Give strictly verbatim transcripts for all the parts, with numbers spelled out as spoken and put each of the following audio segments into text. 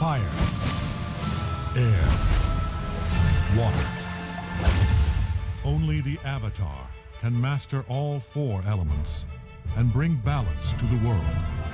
fire, air, water. Only the Avatar can master all four elements and bring balance to the world.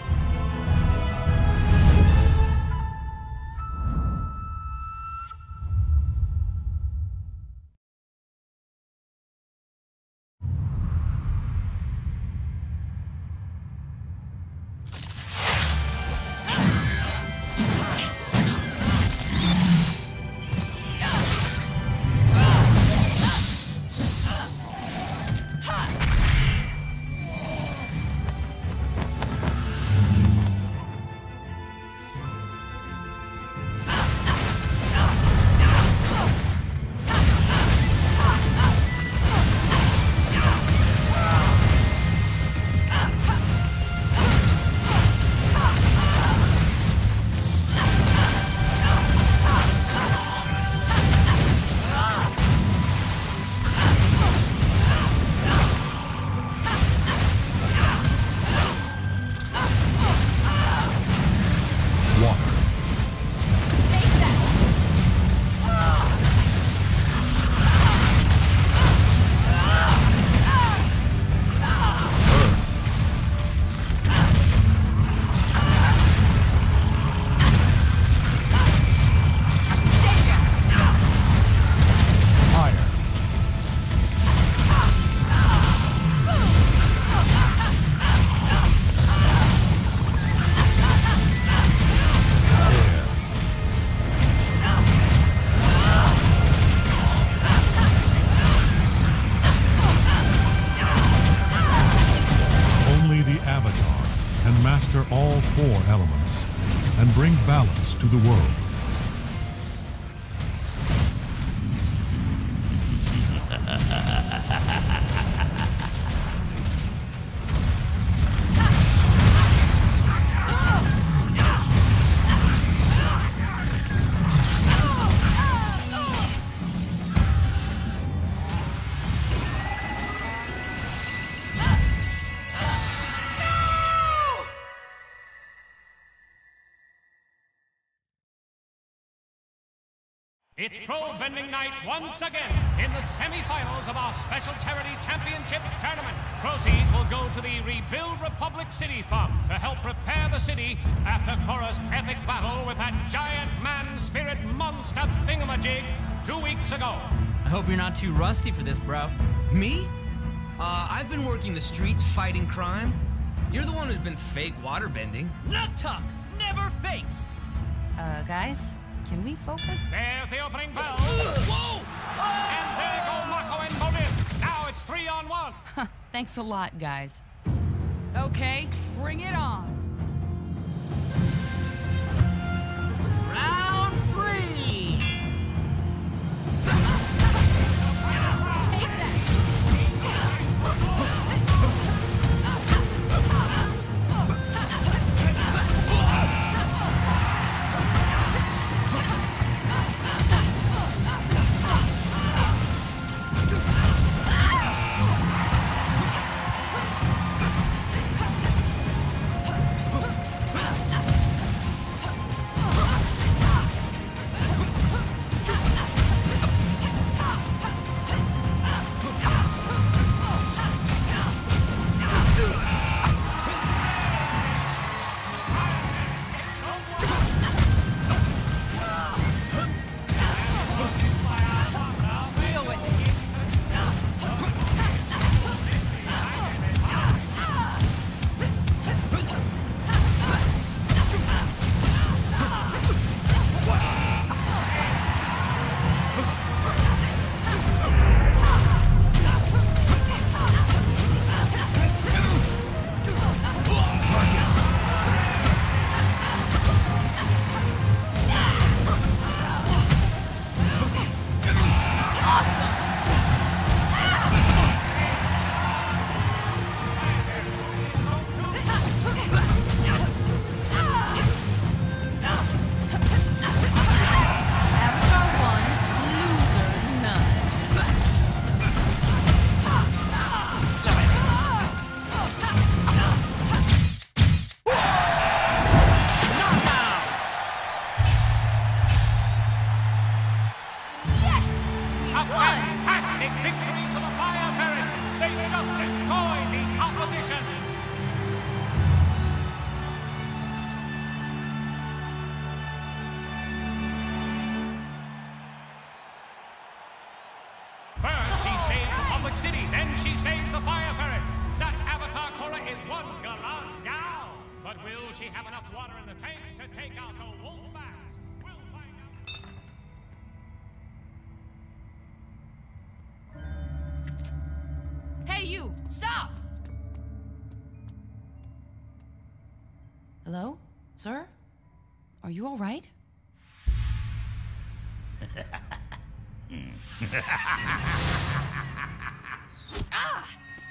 Master all four elements and bring balance to the world. It's Pro Vending Night once again in the semi-finals of our Special Charity Championship Tournament. Proceeds will go to the Rebuild Republic City Fund to help prepare the city after Korra's epic battle with that giant man-spirit monster thingamajig two weeks ago. I hope you're not too rusty for this, bro. Me? Uh, I've been working the streets fighting crime. You're the one who's been fake waterbending. Nut tuck! Never fakes! Uh, guys? Can we focus? There's the opening bell. Whoa! And there go Mako and Monin. Now it's three on one. Thanks a lot, guys. Okay, bring it on. Round three! Take that! Republic City. Then she saves the fire ferrets. That Avatar Korra is one gallant gal. But will she have enough water in the tank to take out the wolf bats? We'll find out. Hey, you! Stop! Hello? Sir? Are you all right? Ah!